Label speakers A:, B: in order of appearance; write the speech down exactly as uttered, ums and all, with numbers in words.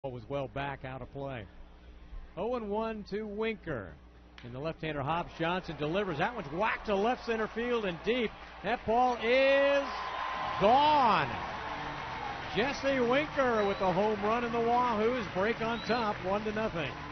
A: Was well back out of play. oh and one to Winker. And the left-hander Hobbs Johnson delivers. That one's whacked to left center field and deep. That ball is gone. Jesse Winker with the home run, and the Wahoos break on top, one to nothing.